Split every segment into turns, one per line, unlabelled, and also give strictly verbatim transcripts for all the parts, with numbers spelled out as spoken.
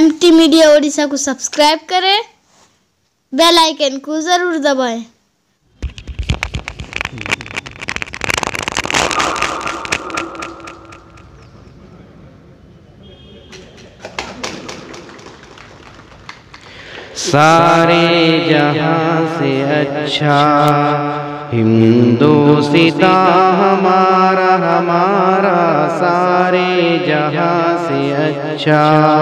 MT media Odisha को subscribe करें, bell icon को ज़रूर दबाएं।
सारे जहां से अच्छा हिंदुस्तां हमारा हमारा, सारे जहां से अच्छा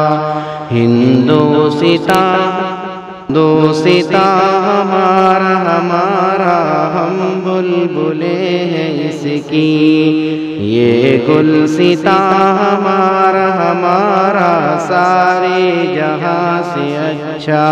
हिंदुस्तां हिंदुस्तां हमारा हमारा। हम बुलबुले हैं इसकी ये गुलसितां हमारा हमारा, सारे जहां से अच्छा।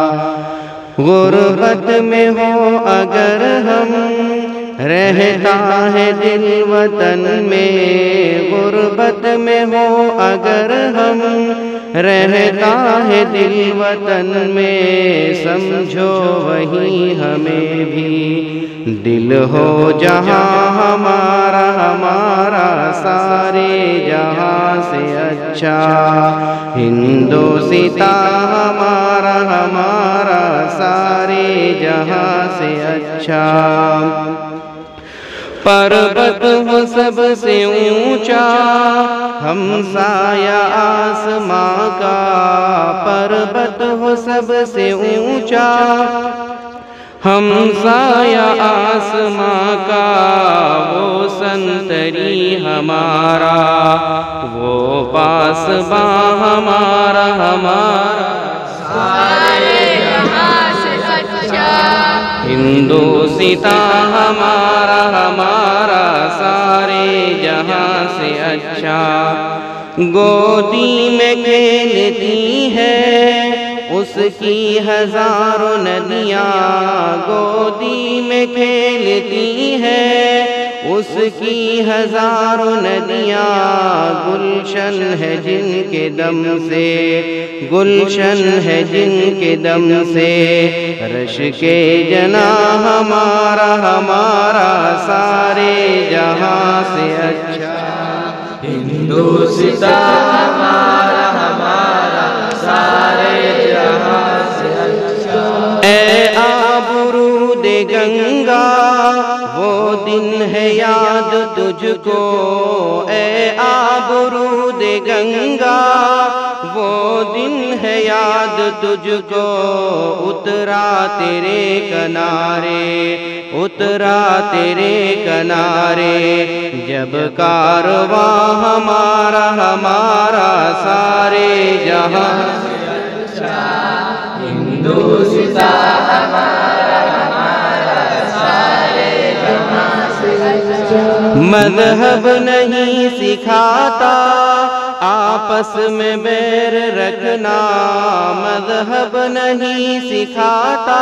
गुर्बत में हो अगर हम रहता है दिल वतन में, गुर्बत में हो अगर हम रहता है दिल वतन में, समझो वही हमें भी दिल हो जहां हमारा हमारा, सारे जहां से अच्छा हिंदुस्तां हमारा हमारा, सारे जहां से अच्छा। पर्वत हो सबसे ऊंचा हमसाया आसमां का, पर्वत हो सबसे ऊंचा हमसाया आसमां का, वो संतरी हमारा वो पासबां हमारा हमारा, सारे जहां से अच्छा हिंदुस्तां हमारा हमारा, सारे जहां से अच्छा। गोदी में खेलती है उसकी हजारों नदियाँ, गोदी में खेलती है उसकी हजारों नदियाँ, गुलशन है जिनके दम से गुलशन है जिनके दम से, रश के जना हमारा हमारा, सारे जहां से अच्छा हिंदुस्तां हमारा हमारा, सारे जहां से अच्छा। ऐ आबरूद गंगा वो दिन है याद तुझको, ऐ आबरूद गंगा वो दिन है याद तुझको, उतरा तेरे किनारे उतरा तेरे किनारे, जब कारवां हमारा हमारा, सारे जहां से अच्छा हिंदुस्तां हमारा हमारा, सारे जहां से अच्छा। मज़हब नहीं सिखाता आपस में बैर रखना, मज़हब नहीं सिखाता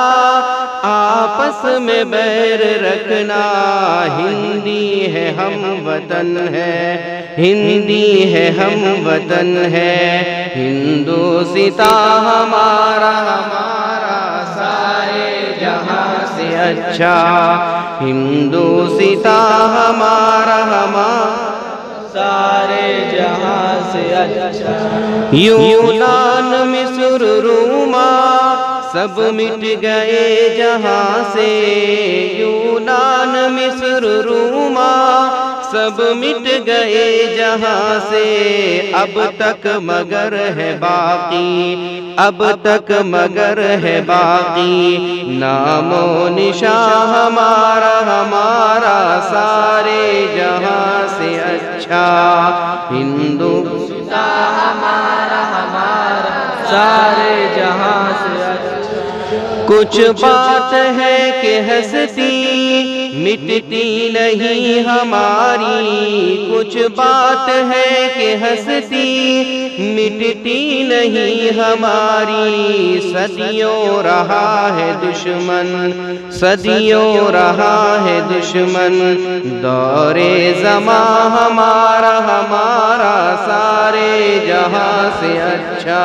आपस में बैर रखना, हिंदी है हम वतन है हिंदी है हम वतन है, हिंदुस्तां हमारा हमारा, सारे जहां से अच्छा हिंदुस्तां हमारा हमारा, सारे जहां से अच्छा। यूनान मिस्र रोमा सब मिट गए जहां से, यूनान मिस्र रोमा सब मिट गए जहां से, अब तक मगर है बाकी अब तक मगर है बाकी, नामो निशां हमारा हमारा, सारे जहां से अच्छा हिंदुस्तां हमारा हमारा, सारे जहां से अच्छा। कुछ बात है कि हंसती मिटती नहीं हमारी, कुछ बात है कि हंसती मिटती नहीं हमारी, सदियों रहा है दुश्मन सदियों रहा है दुश्मन, दौरे ज़मां हमारा हमारा, सारे जहां से अच्छा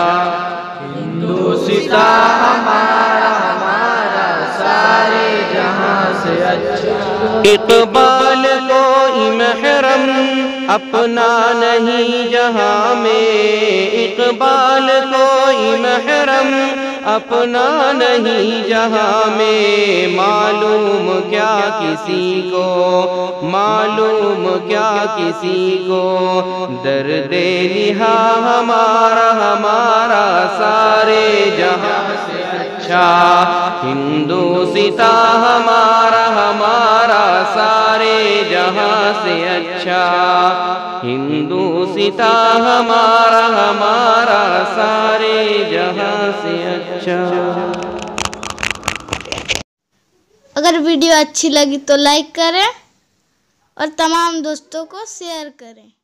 हिंदुस्तां हमारा हमारा, सारे जहां से अच्छा। इक़बाल को महरम अपना नहीं जहां में इकबाल कोई महरम, अपना नहीं जहां में मालूम क्या किसी को, मालूम क्या किसी को। दर्दे निहा हमारा हमारा सारे जहां से अच्छा, हिंदू सिता हमारा हमारा सारे जहां से अच्छा, हिंदू सिता हमारा हमारा सारे जहां से अच्छा।
अगर वीडियो अच्छी लगी तो लाइक करें और तमाम दोस्तों को शेयर करें।